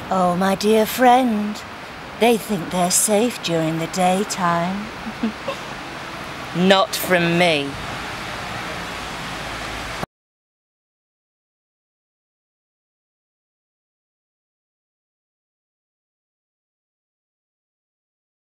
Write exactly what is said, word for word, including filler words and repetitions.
Oh, my dear friend, they think they're safe during the daytime. Not from me.